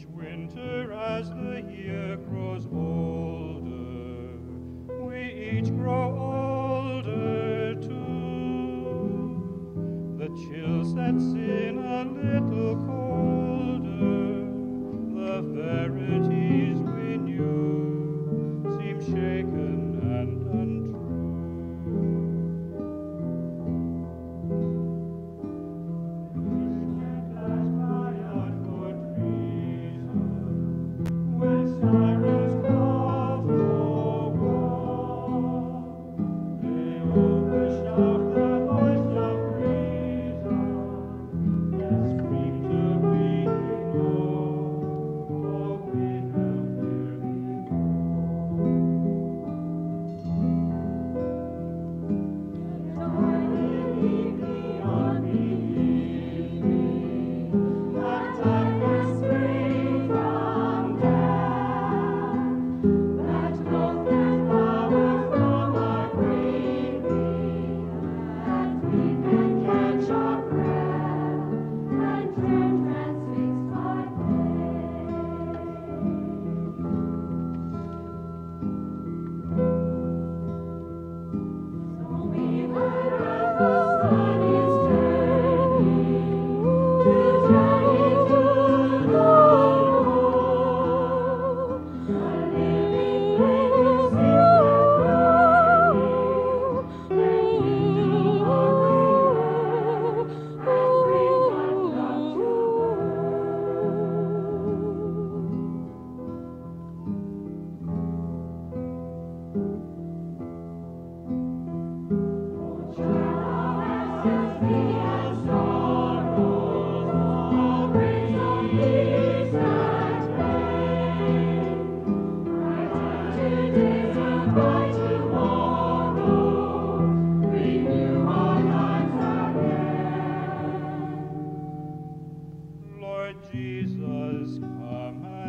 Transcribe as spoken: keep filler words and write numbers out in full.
Each winter as the year grows older, we each grow older too. The chill sets in a little colder, the verities we knew seem shaken and untrue. Jesus, come